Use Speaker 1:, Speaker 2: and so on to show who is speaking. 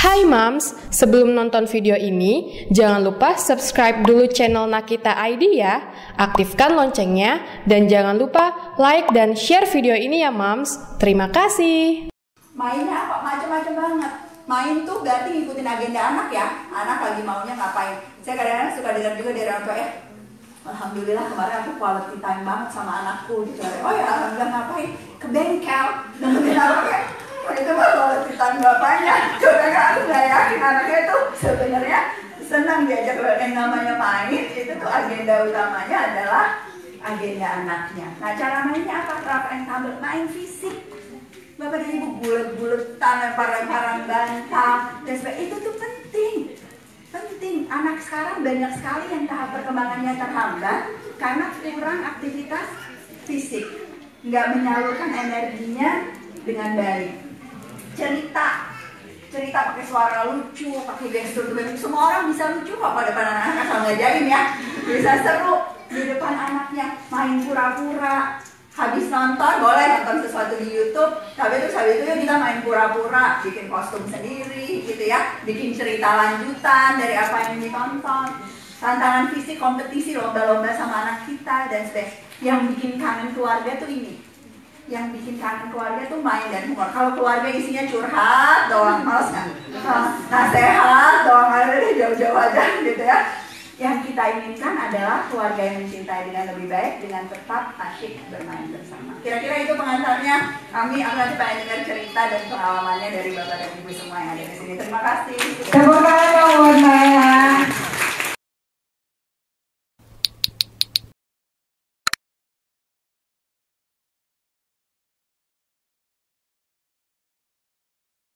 Speaker 1: Hai Mams, sebelum nonton video ini, jangan lupa subscribe dulu channel Nakita ID ya, aktifkan loncengnya, dan jangan lupa like dan share video ini ya Mams. Terima kasih.
Speaker 2: Mainnya apa? Macam-macam banget. Main tuh berarti ngikutin agenda anak ya. Anak lagi maunya ngapain. Saya kadang-kadang suka dengar juga dari orang tua ya. Alhamdulillah kemarin aku quality time banget sama anakku gitu. Oh ya alhamdulillah ngapain? Ke bengkel. Itu mah quality time bapaknya. Coba aku gak yakin anaknya itu sebenarnya senang diajak yang namanya main. Itu tuh agenda utamanya adalah agenda anaknya. Nah cara mainnya apa? Terapain tabel main fisik. Bapak dan ibu bulet-buletan, lempar-lemparan bantal dan sebagainya. Itu tuh penting. Anak sekarang banyak sekali yang tahap perkembangannya terhambat karena kurang aktivitas fisik, nggak menyalurkan energinya dengan baik. Cerita pakai suara lucu, pakai gestur, semua orang bisa lucu kok pada depan anak-anak asal ngajarin ya. Bisa seru di depan anaknya, main pura-pura. Habis nonton, boleh nonton sesuatu di YouTube, tapi terus habis itu kita main pura-pura, bikin kostum sendiri gitu ya, bikin cerita lanjutan dari apa yang ditonton. Tantangan fisik, kompetisi, lomba-lomba sama anak kita dan sebagainya. Yang bikin kangen keluarga tuh ini. Yang bikin kangen keluarga tuh main dan humor. Kalau keluarga isinya curhat doang, males nggak? Nasehat doang, ada jauh-jauh aja gitu ya. Yang kita inginkan adalah keluarga yang mencintai dengan lebih baik, dengan tetap asyik bermain bersama. Kira-kira itu pengantarnya. Aku nanti pengen dengar cerita dan pengalamannya dari Bapak dan Ibu semua yang ada di sini. Terima kasih.
Speaker 3: Tepuk tangan buat Maya.